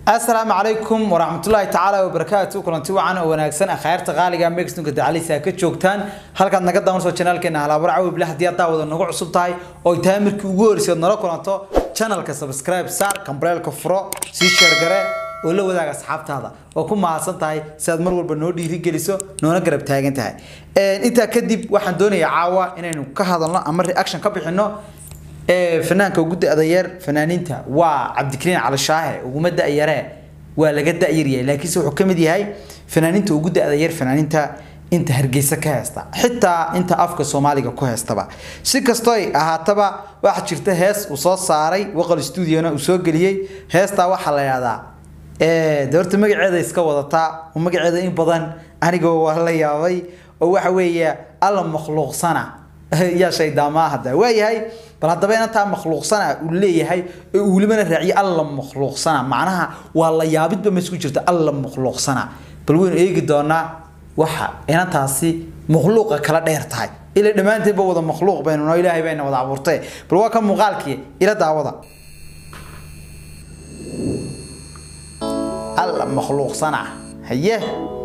السلام عليكم ورحمة الله تعالى وبركاته. كلنتي وعنا وناكسن أخيرت غالية ميكسنك دعالي ساكت شوكتان هلك نقدر نوصل channel كنا على برع وبله ديات داود النقع صبتاي أو تامر كوجور سيدنا را كلنتو channel كسبسكرايب صار كمبريل كفرة سيشير جرا ولا وذاك أصحاب هذا وكم مع صنتاي سيد مرور بنودي في جلسه نونا قرب تاجن تاعي أنت كدب واحد دوني عاوة إنه كهذا الله أمر أكشن كبيح إنه فنانك وجود أديار فنانينته وعبد الكريم على الشاهي ومدة أياره ولا جد أيريه لكن سو حكمة دي هاي فنانينته وجود أديار فنانينته أنت هرجيسة كهستا حتى أنت أفك الصومالي كهستا بقى سكستوي هاتبا واحد شرته هس وصار صاري وقل استوديونا وسوق ليه هستا وحلا هذا دورت مقعد يسكوضتا ومقعد إن بدن أنا جوا هلا ياوي وحويه الله مخلوق صنع يا شيء دامه هذا وياي بل هذا بينا تا مخلوق صنع وليه هاي ولمن الرعي الله مخلوق صنع معناها والله يابد بمسكو جرت الله مخلوق صنع بل وين إيجي دونا وحى هنا تاسي مخلوق كلا ديرتاي إلى دمان تبى وضع مخلوق بيننا إلهي بيننا وضع عبورته بل هو كم مغالكي إلى دعوة الله مخلوق صنع هيه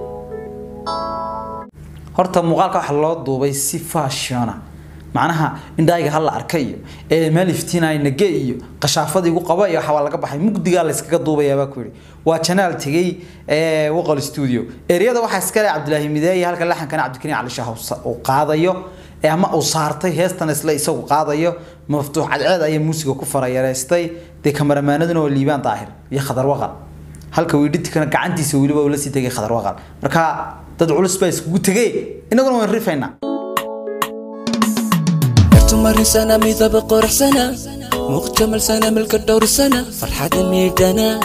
horta muuqaalka waxa loo duubay si fashion macnaha indhayga hal la arkayo meel iftiinay naga iyo qashaafadii ugu qaba iyo waxa laga baxay mugdiga la iskaga duubayaba ku yiri waa channel tagay waqal studio eriyada waxa iska leh Cabdulaahi Mideey halka laxankan Cabdikariin Cali Shaah oo qaadayo ama uu saartay heestan isla isagu qaadayo maftuux cadceed ay muusiga ku farayareystay de kamaramaanaduna oo liibaan daahir iyo khadar waqal halka uu dhidkana gacantiisa waliba uu la sii tagay khadar waqal marka dad culus baa isku tagay inaguna waan rifayna تمر سنة ميذا بقرح سنة مجمل سنة ملك الدور سنة فرحة ميدانا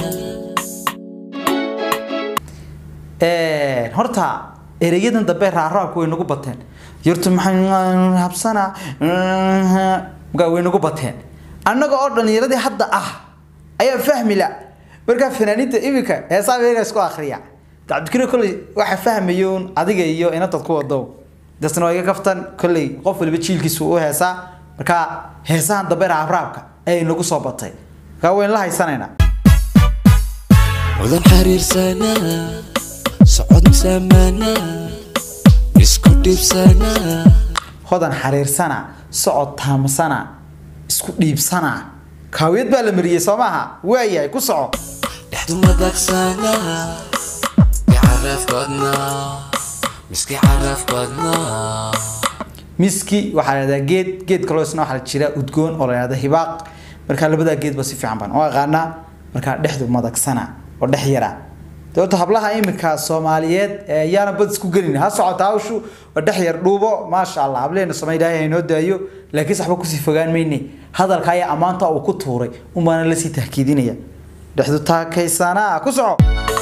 horta ereyadan dambe raaraabku way nagu bateen yurtu maxay habsana ga way nagu bateen annaga oo dhalinyarada hadda ah ayaa fahmi la marka fanaaniinta ibika heesaa weega isku akhriya Cabdikariin kulli waxa fahmayoon adiga iyo inaad dad ku wado dadna way kaftan kulli qof waliba jiilkiisu u heesaa marka heesahan dambe raaraabka ay nagu soo batay ka weyn la haysanayna وذن حرير سنة صعود سمانة اسكو ديب سنة خدن حرير سنة صعود تام سنة اسكو ديب سنة كاويد بالمريه سماها وياي كو صعو لحدو مدك سنة يعرف قدنا مسكي عرف قدنا مسكي waxa la geed kaloosna waxa la jira udgoon oo la yiraahdo hibaaq marka labada geed ba si fiican baan oo aqaana marka dhexdu madagsana oo dhex yara doorta hablaha imika Soomaaliyeed yaana bad isku galin ha socotaa hawshu oo dhex yar dhuubo ma sha Allah hableena Soomaaliyeed inoo daayo laakiin saxba ku si fogaan meeyni hadalka ay amaanta uu ku tuuray umaana la si tahkiidinaya dhexdu taakaysana ku soco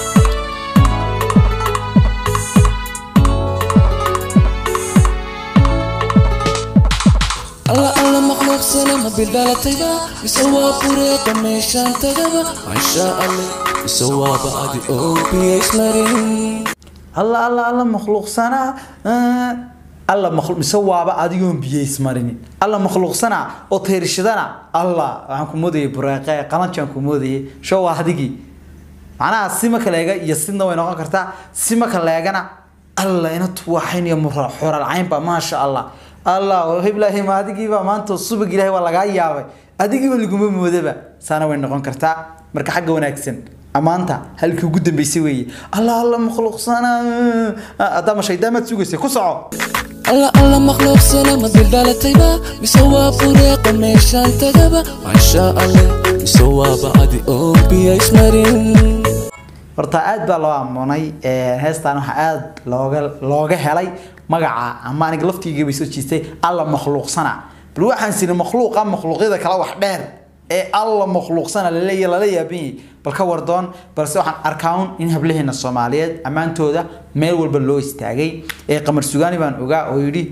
الله الله مخلوق سلام بالبلد تجا يسوى فريق ميشان تجا ما شاء الله يسوى بعد أوبي إسمرين الله الله الله مخلوق سنة الله مخلوق يسوى بعد يوم بيسمرين الله مخلوق سنة أطير شدنا الله عنكم مودي براقة قلنا عنكم مودي شو واحدقي أنا سمك لاجا يسندنا وينقى كرتا سمك لاجنا الله ينتوحين يا حور العين ما شاء الله الله وهب له ما أديكي ما أنت الصبح جلاه ولا جاي ياوي أديكي ولا جمو مودبة سنة وين نقول كرتا مركح حاجة ونكسن أما أنت هل كي جدا بيسوي الله الله مخلوق سنة أدام شيء دام تسوي كسعة الله الله مخلوق سنة ما بالبلد تيبا بيسوى فريق ميشان تجابا ما شاء الله بيسوى بعد أوبي إسمرين horta aad baa loo amoonay heestan waxa aad looga helay magaca ama aniga laftiga bay soo jiistay alla makhluuqsana bal waxaan siin makhluuqyada kala wax dheer alla makhluuqsana la yaabin bal ka wardoon balse waxaan arkaan in hablaheena Soomaaliyeed amaantooda meel walba loo istaagay qamar sugaani baan ogaa oo yiri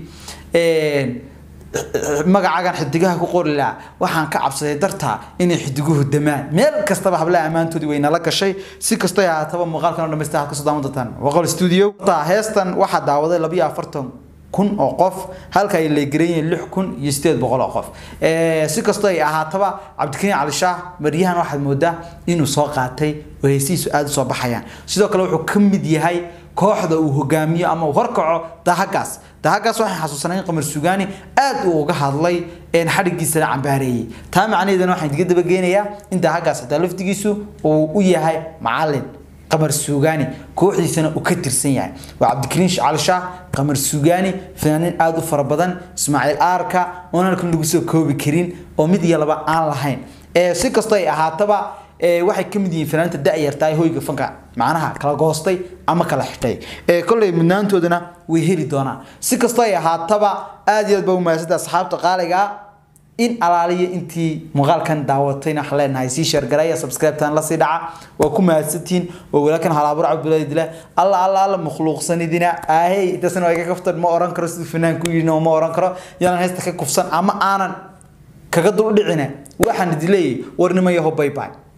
magacaagan xidigaha ku qori la waxaan ka cabsaday dartaa in xidiguhu damaan meel kastaba hablaha amaantoodi wayna la gashay si kastoo ay ahaataba muuqaalkan oo dhameystaa ka soo daawan doontaan waqal studio ta heestan waxa daawaday 42 kun oo qof halka ay leegareeyeen 6800 qof si kastoo ay ahaataba Cabdikariin Cali Shaah maryahan waxaad moodaa inuu soo qaatay waysiisu aad soo baxayaan sidoo kale wuxuu ka mid yahay kooxda uu hogaamiyo ama uu horkaco dahagaas waxaan xasuusanayn Qamar Suugaani aad uu uga hadlay xarigiisa cambaareeyay taa macnaheeduna waxaan diga daba geenayaa in dahagaas laftigiisu uu u yahay macallin Qamar Suugaani kooxdiisana uu ka tirsan yahay waa Cabdikariin Cali Shaah Qamar Suugaani fanaan aad u fara badan Ismaaciil Aarka oo halkan lagu soo koobi karin oo mid iyo laba aan lahayn si kastoo ay ahaataba waxay ka mid yihiin fanaanta da'yarta hoyga fanka macnaha kala goostay ama kala xitay kulay mudnaantoodana way heli doonaan si kastoo ay ahaataba aad iyo aad baa u maasada asxaabta qaaliga in alaaliya intii muuqaalkan daawatayna xaleenahay si share gareeya subscribe tan la sii dhaca waa ku mahadsantiin oo walaakan halaabur cabdullahi alla makhluuqsanidina intaasna way ka kaftan ma oran karo sidoo fanaanku yidina ma oran karo yaan haysta ka kufsan ama aanan kaga dul dhicina waxaan dileeyay warnimo yaho bye bye